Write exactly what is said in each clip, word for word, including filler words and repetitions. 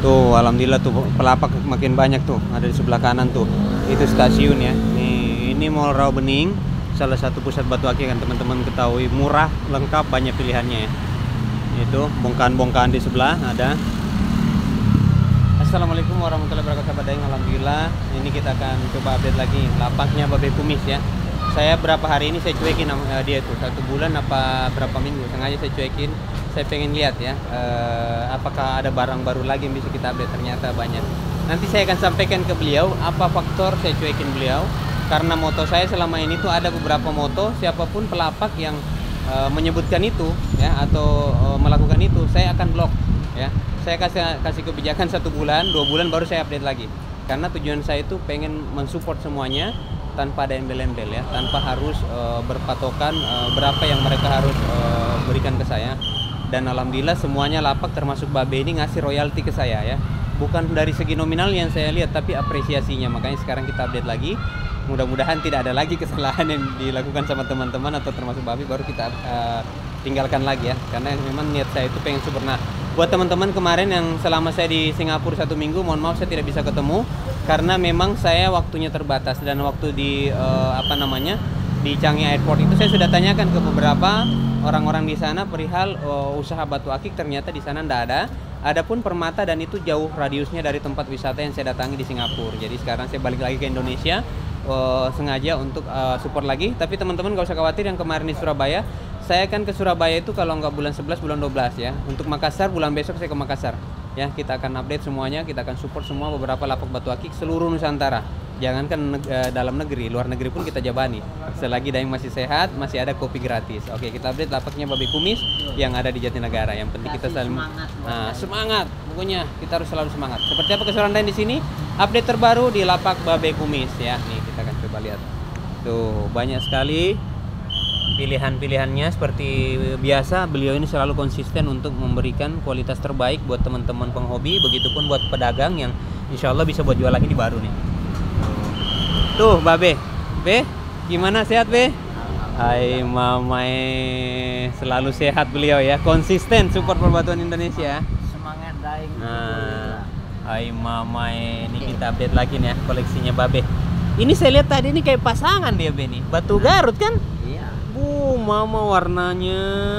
Tuh, alhamdulillah tuh pelapak makin banyak tuh, ada di sebelah kanan tuh. Itu stasiun ya. Nih, ini Mall Rawabening, salah satu pusat batu akik kan teman-teman ketahui, murah, lengkap, banyak pilihannya ya. Itu bongkahan-bongkahan di sebelah ada. Assalamualaikum warahmatullahi wabarakatuh, sahabat Daeng. Alhamdulillah, ini kita akan coba update lagi lapaknya Babe Kumis ya. Saya berapa hari ini saya cuekin uh, dia tuh, satu bulan apa berapa minggu, sengaja saya cuekin. Saya pengen lihat ya, uh, apakah ada barang baru lagi yang bisa kita update. Ternyata banyak. Nanti saya akan sampaikan ke beliau apa faktor saya cuekin beliau. Karena moto saya selama ini tuh ada beberapa moto, siapapun pelapak yang uh, menyebutkan itu ya atau uh, melakukan itu, saya akan blok ya. Saya kasih kasih kebijakan satu bulan, dua bulan baru saya update lagi. Karena tujuan saya itu pengen mensupport semuanya tanpa ada embel-embel ya, tanpa harus uh, berpatokan uh, berapa yang mereka harus uh, berikan ke saya. Dan alhamdulillah semuanya lapak termasuk Babe ini ngasih royalti ke saya ya. Bukan dari segi nominal yang saya lihat, tapi apresiasinya. Makanya sekarang kita update lagi. Mudah-mudahan tidak ada lagi kesalahan yang dilakukan sama teman-teman atau termasuk Babe, baru kita uh, tinggalkan lagi ya. Karena memang niat saya itu pengen super. Nah, buat teman-teman kemarin yang selama saya di Singapura satu minggu, mohon maaf saya tidak bisa ketemu karena memang saya waktunya terbatas. Dan waktu di uh, apa namanya di Changi Airport itu saya sudah tanyakan ke beberapa orang-orang di sana perihal uh, usaha batu akik, ternyata di sana tidak ada. Adapun permata dan itu jauh radiusnya dari tempat wisata yang saya datangi di Singapura. Jadi sekarang saya balik lagi ke Indonesia uh, sengaja untuk uh, support lagi. Tapi teman-teman gak usah khawatir, yang kemarin di Surabaya, saya kan ke Surabaya itu kalau nggak bulan sebelas, bulan dua belas ya. Untuk Makassar bulan besok saya ke Makassar. Ya, kita akan update semuanya, kita akan support semua beberapa lapak batu akik seluruh Nusantara. Jangankan e, dalam negeri, luar negeri pun kita jabani. Selagi Daeng masih sehat, masih ada kopi gratis. Oke, kita update lapaknya Babe Kumis yang ada di Jatinegara. Yang penting kita selalu semangat. Nah, semangat. Pokoknya kita harus selalu semangat. Seperti apa keseruan Daeng di sini? Update terbaru di lapak Babe Kumis ya. Nih, kita akan coba lihat. Tuh, banyak sekali pilihan-pilihannya. Seperti biasa, beliau ini selalu konsisten untuk memberikan kualitas terbaik buat teman-teman penghobi, begitupun buat pedagang yang insya Allah bisa buat jual lagi di baru nih. Tuh Babe, Be, gimana, sehat Be? Hai mamae, selalu sehat beliau ya, konsisten support perbatuan Indonesia. Semangat Daeng. Nah, hai mamae, ini kita update lagi nih ya koleksinya Babe. Ini saya lihat tadi ini kayak pasangan dia Be nih, batu Garut kan? Iya. Uh, mama warnanya.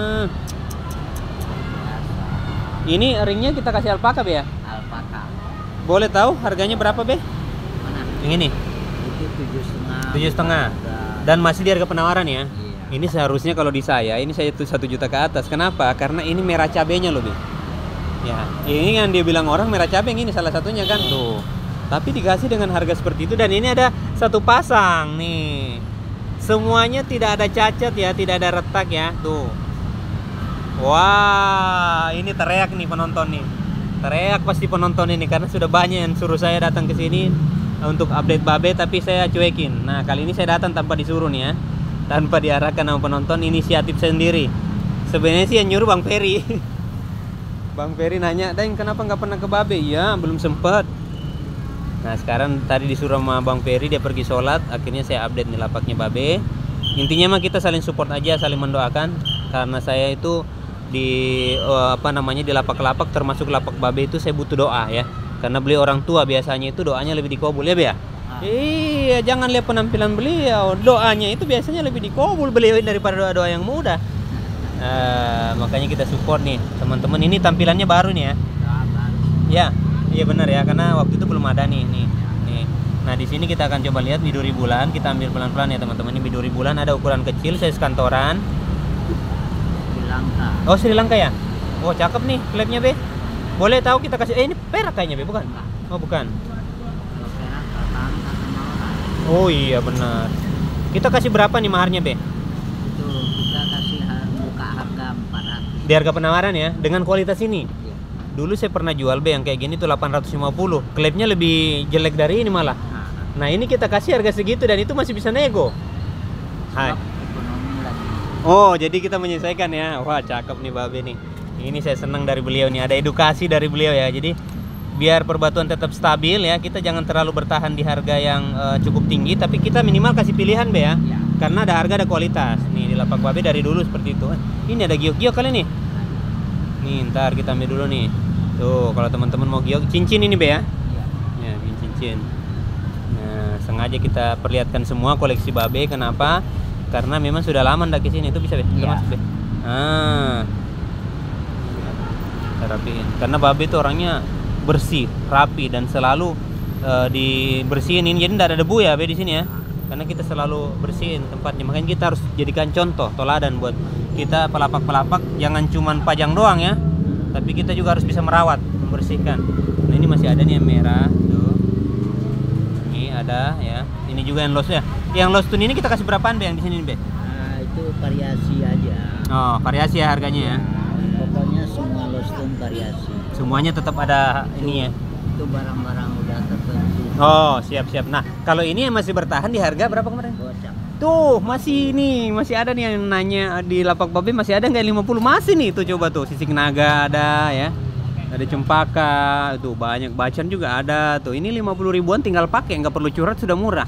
Ini ringnya kita kasih alpaka Be ya? Alpaka. Boleh tahu harganya berapa Be? Mana? Yang ini? Tujuh setengah. Tujuh setengah. Dan masih di harga penawaran ya? Iya. Ini seharusnya kalau di saya, ini saya tuh satu juta ke atas. Kenapa? Karena ini merah cabenya loh Be. Ya, ini yang dia bilang orang merah cabe, yang ini salah satunya kan tuh. Tapi dikasih dengan harga seperti itu, dan ini ada satu pasang nih. Semuanya tidak ada cacat ya, tidak ada retak ya, tuh. Wah, ini teriak nih penonton nih. Teriak pasti penonton ini karena sudah banyak yang suruh saya datang ke sini untuk update Babe, tapi saya cuekin. Nah, kali ini saya datang tanpa disuruh nih ya. Tanpa diarahkan sama penonton, inisiatif sendiri. Sebenarnya sih yang nyuruh Bang Ferry. Bang Ferry nanya, "Daeng, kenapa nggak pernah ke Babe?" Ya, belum sempet. Nah, sekarang tadi disuruh sama Bang Ferry, dia pergi sholat. Akhirnya saya update nih lapaknya Babe. Intinya mah kita saling support aja, saling mendoakan. Karena saya itu di uh, apa namanya di lapak-lapak, termasuk lapak Babe itu saya butuh doa ya. Karena beliau orang tua, biasanya itu doanya lebih dikabul ya Be ya? Ah. Iya, jangan lihat penampilan beliau, doanya itu biasanya lebih dikabul beliau daripada doa-doa yang mudah. Uh, makanya kita support nih teman-teman. Ini tampilannya baru nih ya. Ya, iya benar ya, karena waktu itu belum ada nih nih. Nih. Nah, di sini kita akan coba lihat biduri bulan, kita ambil pelan-pelan ya teman-teman. Ini biduri bulan ada ukuran kecil, size kantoran. Sri Lanka. Oh, Sri Lanka ya? Oh, cakep nih klepnya Be. Boleh tahu kita kasih, eh ini perak kayaknya Be, bukan? Oh bukan. Kalau perak rata-rata sama orang. Oh iya benar. Kita kasih berapa nih maharnya Be? Itu kita kasih har- buka harga empat ratus. Di harga penawaran ya, dengan kualitas ini. Iya. Dulu saya pernah jual Be yang kayak gini tuh delapan ratus lima puluh. Klepnya lebih jelek dari ini malah. Nah, Nah ini kita kasih harga segitu dan itu masih bisa nego. Hai. sebab ekonomi lagi. Oh, jadi kita menyesuaikan ya. Wah, cakep nih Babe nih. Ini saya senang dari beliau nih, ada edukasi dari beliau ya. Jadi biar perbatuan tetap stabil ya, kita jangan terlalu bertahan di harga yang uh, cukup tinggi, tapi kita minimal kasih pilihan Be ya. Ya. Karena ada harga, ada kualitas. Nih di lapak Babe dari dulu seperti itu. Ini ada giok-giok kali nih. Nih, ntar kita ambil dulu nih. Tuh, kalau teman-teman mau giok, cincin ini Be ya. Iya. Ya, ini cincin. Nah, sengaja kita perlihatkan semua koleksi Babe. Kenapa? Karena memang sudah lama ndak ke sini. Itu bisa Be. Kita Iya. masuk Be. Ah. Kita rapiin. Karena Babe itu orangnya bersih, rapi dan selalu uh, dibersihin ini. Jadi enggak ada debu ya Be di sini ya. Karena kita selalu bersihin tempatnya. Makanya kita harus jadikan contoh, toladan buat kita pelapak-pelapak. Jangan cuman pajang doang ya. Tapi kita juga harus bisa merawat, membersihkan. Nah, ini masih ada nih yang merah tuh. Ini ada ya. Ini juga yang lost ya. Yang lost tune ini kita kasih berapaan Be yang di sini Be? Nah, itu variasi aja. Oh, variasi ya harganya ya. Pokoknya semua lostum variasi. Semuanya tetap ada ini ya. Itu barang-barang udah tertentu. Oh, siap-siap. Nah, kalau ini yang masih bertahan di harga berapa kemarin? Gocap. Tuh, masih ini, masih ada nih yang nanya di lapak Babe masih ada nggak lima puluh? Masih nih, tuh coba tuh, sisik naga ada ya. Ada cempaka, tuh banyak bacan juga ada. Tuh, ini lima puluh ribuan tinggal pakai, nggak perlu curhat, sudah murah.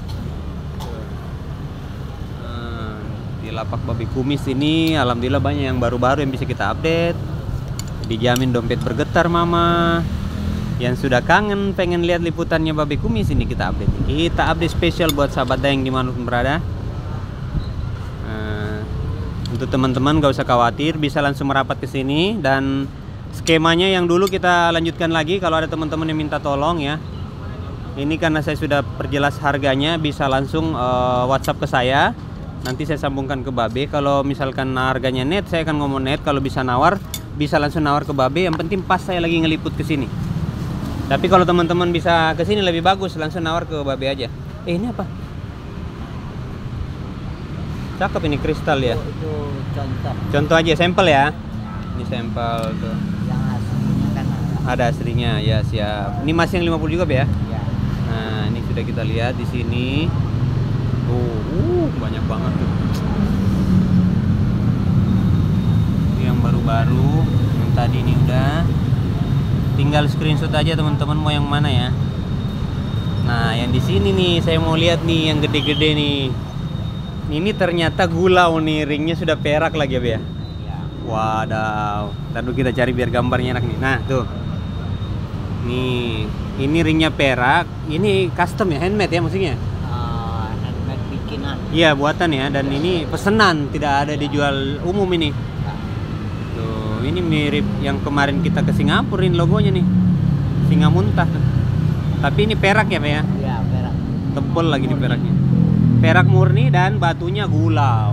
Hmm, di lapak Babe Kumis ini alhamdulillah banyak yang baru-baru yang bisa kita update. Dijamin dompet bergetar mama. Yang sudah kangen pengen lihat liputannya Babe Kumis ini kita update. Kita update spesial buat sahabat Daeng dimanapun berada. Untuk teman-teman gak usah khawatir, bisa langsung merapat ke sini. Dan skemanya yang dulu kita lanjutkan lagi. Kalau ada teman-teman yang minta tolong ya, ini karena saya sudah perjelas harganya, bisa langsung uh, WhatsApp ke saya. Nanti saya sambungkan ke Babe. Kalau misalkan harganya net, saya akan ngomong net. Kalau bisa nawar, bisa langsung nawar ke Babe. Yang penting pas saya lagi ngeliput ke sini. Tapi kalau teman-teman bisa ke sini lebih bagus, langsung nawar ke Babe aja. Eh, ini apa? Cakep ini kristal ya. Itu, itu contoh. Contoh aja sampel ya. Ini sampel tuh. Yang aslinya kan ada. Ada aslinya ya, siap. Ini masih yang lima puluh juga Be ya. Ya. Nah, ini sudah kita lihat di sini. Tuh, uh, banyak banget tuh. Ini yang baru-baru, yang tadi ini udah. Tinggal screenshot aja teman-teman mau yang mana ya. Nah, yang di sini nih saya mau lihat nih yang gede-gede nih. Ini ternyata gulau nih, ringnya sudah perak lagi ya Be ya. Ya. Wadaw. Ntar dulu kita cari biar gambarnya enak nih. Nah, tuh. Nih, ini ringnya perak. Ini custom ya, handmade ya maksudnya? Uh, handmade bikinan. Iya, buatan ya. Dan ini pesanan, tidak ada dijual umum ini. Ya. Tuh, ini mirip yang kemarin kita ke Singapura ini logonya nih. Singa muntah tuh. Tapi ini perak ya Be ya? Ya, perak. Tebel lagi di Murni. peraknya. Perak murni dan batunya gulau.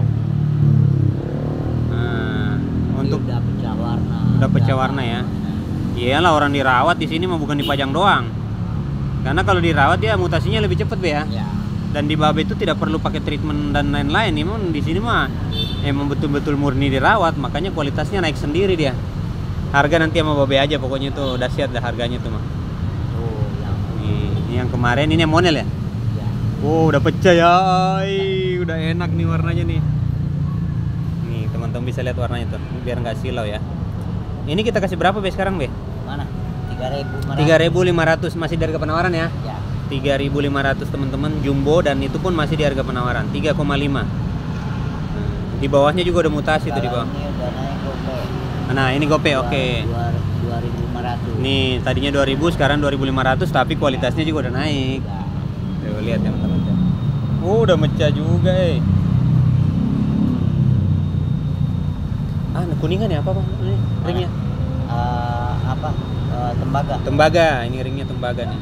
Nah, untuk udah pecah warna. udah pecah warna ya. Iyalah orang dirawat di sini mah bukan dipajang doang. Karena kalau dirawat ya mutasinya lebih cepat Be ya. Ya. Dan di Babe itu tidak perlu pakai treatment dan lain-lain. Emang di sini mah emang betul-betul murni dirawat, makanya kualitasnya naik sendiri dia. Harga nanti sama Babe aja pokoknya tuh dahsyat dah harganya tuh mah. Tuh, yang Nih, ini yang kemarin ini yang model ya. ya. Oh, udah pecah ya. Ay, udah enak nih warnanya nih. Nih, teman-teman bisa lihat warnanya tuh, biar nggak silau ya. Ini kita kasih berapa Be sekarang Be? Mana? tiga ribu lima ratus masih di harga penawaran ya. Ya. tiga ribu lima ratus teman-teman jumbo dan itu pun masih di harga penawaran tiga koma lima. Nah, di bawahnya juga udah mutasi tuh di Kalau bawah. ini udah naik gope. Nah, ini gope oke. dua ribu lima ratus. Nih, tadinya dua ribu sekarang dua ribu lima ratus tapi kualitasnya juga udah naik. Ya. Tuh, lihat ya teman-teman. Oh, udah mecah juga eh. Ah, kuningan ya apa Bang? Ini ringnya. Uh, apa? Uh, tembaga. Tembaga, ini ringnya tembaga nih.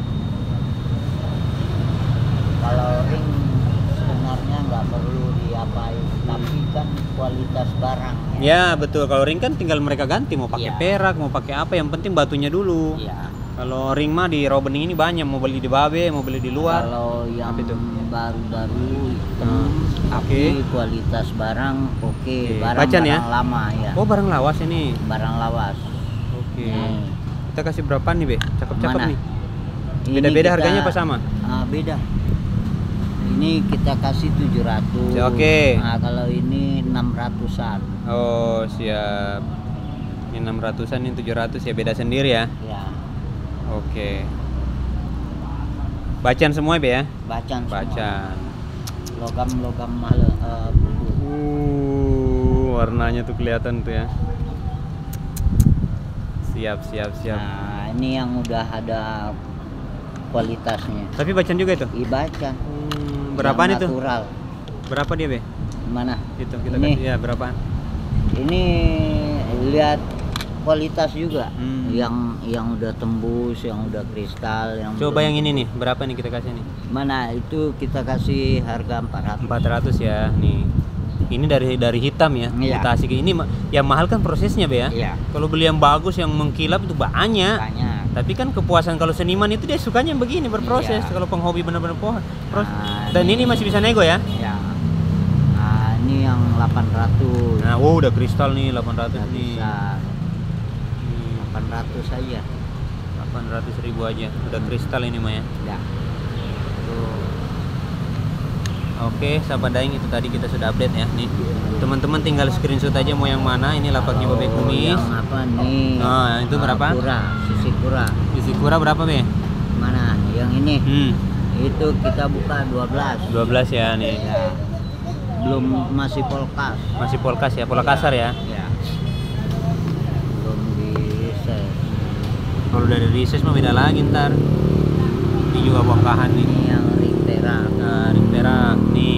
Kalau ring sebenarnya nggak perlu diapain, tapi kan kualitas barang. Ya, betul. Kalau ring kan tinggal mereka ganti mau pakai Iya. perak, mau pakai apa, yang penting batunya dulu. Iya. Kalau ring mah di raw bening ini banyak, mau beli di Babe, mau beli di luar. Kalau yang Apa itu? baru-baru hitam, Hmm, tapi oke. kualitas barang oke, Oke, barang bacan ya? barang lama ya, Oh, barang lawas ini. barang lawas. Oke. Nih. Kita kasih berapa nih, Be? Cakep-cakep Mana? nih. Ini Beda-beda kita- harganya apa sama? Ah, beda. Ini kita kasih tujuh ratus. Oke. Nah, kalau ini enam ratusan. Oh, siap. Ini enam ratusan, ini tujuh ratus ya, beda sendiri ya. Ya, Oke. Bacan semua, Be ya? bacan semua. Bacan. Logam-logam mahal eh, bulu. Uh, warnanya tuh kelihatan tuh ya. Siap, siap, siap. Nah, ini yang udah ada kualitasnya. Tapi bacaan juga itu? Ibacan. Hmm, berapaan Yang itu? Natural. Berapa dia, Be? Mana? Itu kita Ini. kasih ya, berapaan? Ini lihat kualitas juga. Hmm. Yang yang udah tembus, yang udah kristal, yang Coba belum- yang ini nih, berapa nih kita kasih nih? Mana itu kita kasih harga empat ratus. empat ratus ya, nih. Ini dari dari hitam ya. Iya. Mutasi kayak ini ma- yang mahal kan prosesnya, Be ya. Iya. Kalau beli yang bagus yang mengkilap itu banyak. Banyak. Tapi kan kepuasan kalau seniman itu dia sukanya begini berproses. Iya. Kalau penghobi benar-benar pohon. Pros- Nah, Dan ini masih bisa nego ya. Ya. Nah, ini yang delapan ratus. Nah, wow udah kristal nih delapan ratus Nggak nih. bisa Hmm, delapan ratus saja. delapan ratus ribu aja. Udah kristal ini mah ya. Ya. Tuh. Oke, sahabat daeng itu tadi kita sudah update ya nih. Teman-teman tinggal screenshot aja mau yang mana. Ini lapaknya Babe Kalau Kumis. Yang apa nih? Nah, itu Ah, berapa? Kura, sisi kura. Isi kura berapa, Be? Mana? Yang ini. Hmm, Itu kita buka dua belas. dua belas ya nih. Ya. Belum masih polkas. Masih polkas ya, pola kasar ya. Ya. Belum di set. Kalau dari riset mah beda lagi ntar. Ini juga bongkahan nih. Ini yang ring perak. Nah, ring perak nih.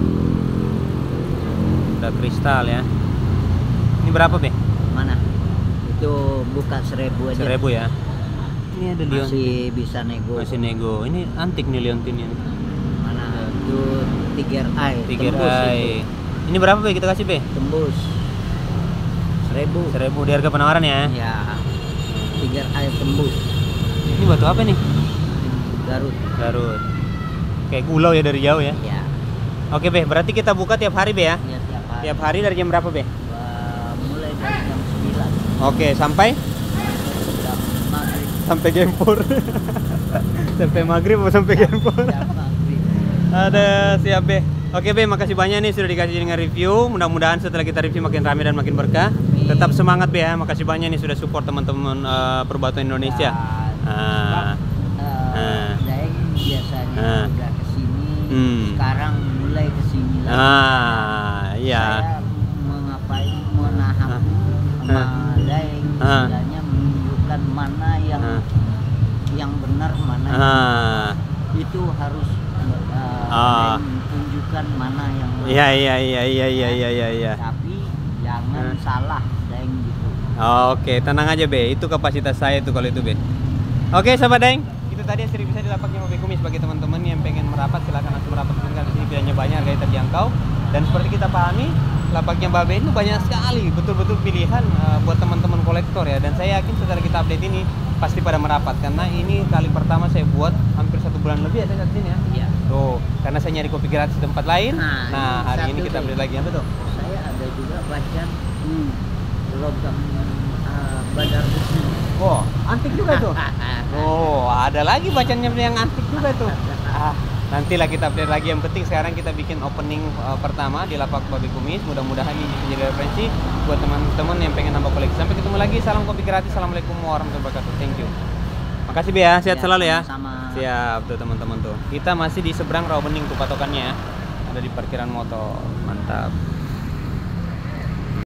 Udah kristal ya. Ini berapa, Be? Mana? Itu buka seribu aja. Seribu ya. Ini ada leontin. Masih bisa nego. Masih nego. Ini antik nih leontinnya. nih. Mana? Itu tiger eye. Tiger tembus eye. itu. Ini berapa, Be? Kita kasih, Be? Tembus. Seribu. Seribu di harga penawaran ya. Ya. Tiger eye tembus. Ini batu apa nih? Garut. Garut. Kayak gulau ya dari jauh ya. Ya. Oke, Be. Berarti kita buka tiap hari, Be ya. Ya tiap hari. Tiap hari dari jam berapa, Be? Wah, mulai dari jam sembilan. Oke, sampai Jam maghrib. sampai gempur. Sampai maghrib atau sampai gempur? Jam maghrib. Ada siap, Be. Oke, Be, makasih banyak nih sudah dikasih dengan review. Mudah-mudahan setelah kita review makin ramai dan makin berkah. Amin. Tetap semangat, Be ya. Makasih banyak nih sudah support teman-teman eh, Perbatuan Indonesia. Ya, Ah. sebab, eh, Ah. Daeng biasanya Ah. udah kesini. Hmm. Sekarang mulai kesini lagi. Ah, iya. Saya mengapain menahan Ah. sama Daeng, Ah. istilahnya menunjukkan mana yang Ah. yang benar, mana yang Ah. itu harus uh, Ah. Daeng tunjukkan mana yang benar. Iya, iya, iya, iya, iya, iya, iya, iya. Tapi jangan Ah. salah Daeng gitu. Oke, tenang aja, Be. Itu kapasitas saya tuh kalau itu, Be. Oke, sahabat daeng. Itu tadi yang sering bisa di lapaknya Babe Kumis. Bagi teman-teman yang pengen merapat, silakan langsung merapat tinggal di sini. Pilihannya banyak, harganya terjangkau. Dan seperti kita pahami, lapaknya Babe itu banyak sekali, betul-betul pilihan uh, buat teman-teman kolektor ya. Dan saya yakin setelah kita update ini pasti pada merapat karena ini kali pertama saya buat hampir satu bulan lebih ya saya di sini ya. Iya. Tuh, karena saya nyari kopi gratis di tempat lain. Nah, Nah, ini hari satu ini kita deh. update lagi apa tuh? Saya ada juga bacaan hmm, logam uh, badar besi. Oh, antik juga tuh. Oh, ada lagi bacanya yang antik juga tuh. Ah, nantilah kita update lagi. Yang penting sekarang kita bikin opening uh, pertama di lapak Babe Kumis. Mudah-mudahan ini bisa jadi referensi buat teman-teman yang pengen nambah koleksi. Sampai ketemu lagi. Salam kopi gratis. Assalamualaikum warahmatullahi wabarakatuh. Thank you. Makasih, Be ya. Sehat Ya, selalu ya. sama-sama. Siap tuh teman-teman tuh. Kita masih di seberang rawa bening tuh patokannya ya. Ada di parkiran motor. Mantap.